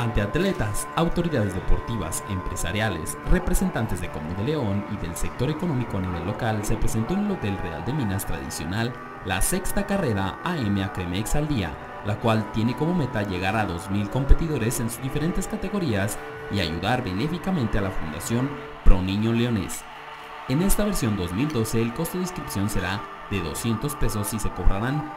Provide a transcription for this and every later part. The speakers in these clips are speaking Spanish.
Ante atletas, autoridades deportivas, empresariales, representantes de Comú de León y del sector económico a nivel local, se presentó en el Hotel Real de Minas tradicional la sexta carrera AM Acremex al Día, la cual tiene como meta llegar a 2.000 competidores en sus diferentes categorías y ayudar benéficamente a la Fundación Pro Niño Leonés. En esta versión 2012 el costo de inscripción será de 200 pesos y se cobrarán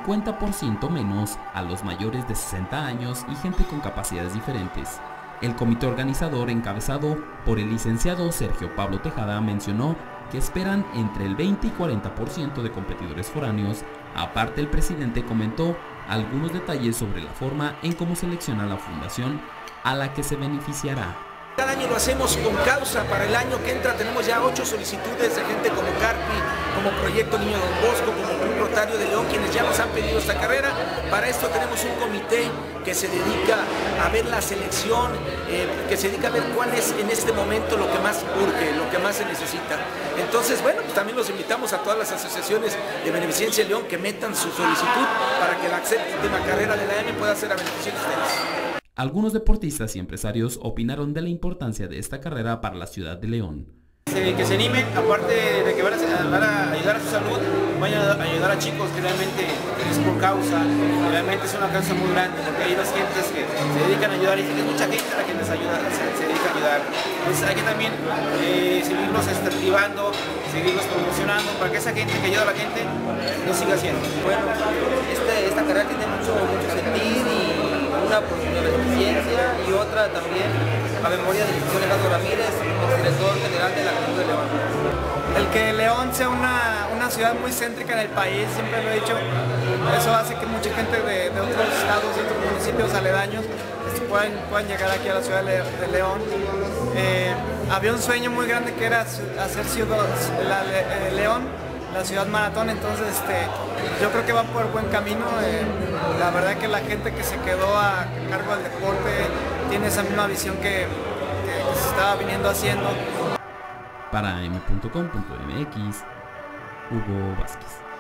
50% menos a los mayores de 60 años y gente con capacidades diferentes. El comité organizador, encabezado por el licenciado Sergio Pablo Tejada, mencionó que esperan entre el 20 y 40% de competidores foráneos. Aparte, el presidente comentó algunos detalles sobre la forma en cómo selecciona la fundación a la que se beneficiará. Cada año lo hacemos con causa. Para el año que entra tenemos ya 8 solicitudes de gente como Carpi, como Proyecto Niño Don Bosco, como Club Rotario de León, quienes ya nos han pedido esta carrera. Para esto tenemos un comité que se dedica a ver la selección, que se dedica a ver cuál es en este momento lo que más urge, lo que más se necesita. Entonces, bueno, pues también los invitamos a todas las asociaciones de Beneficencia León que metan su solicitud para que la séptima carrera de la AM pueda ser a beneficio de ustedes. Algunos deportistas y empresarios opinaron de la importancia de esta carrera para la ciudad de León. Que se animen, aparte de que van a ayudar a su salud, van a ayudar a chicos que realmente es por causa, que realmente es una causa muy grande, porque hay unas gentes que se dedican a ayudar y es mucha gente la que les ayuda, se dedica a ayudar. Entonces hay que también seguirlos activando, seguirlos promocionando para que esa gente que ayuda a la gente lo siga haciendo. Bueno, esta carrera tiene mucho sentido y una por mi beneficencia y otra también a memoria del licenciado Alejandro Ramírez, director general de la Comú de León. El que León sea una ciudad muy céntrica en el país, siempre lo he dicho, eso hace que mucha gente de otros estados, de otros municipios aledaños puedan llegar aquí a la ciudad de León. Había un sueño muy grande que era hacer León la ciudad maratón, entonces yo creo que va por buen camino. La verdad que la gente que se quedó a cargo del deporte tiene esa misma visión que se estaba viniendo haciendo. Para am.com.mx, Hugo Vázquez.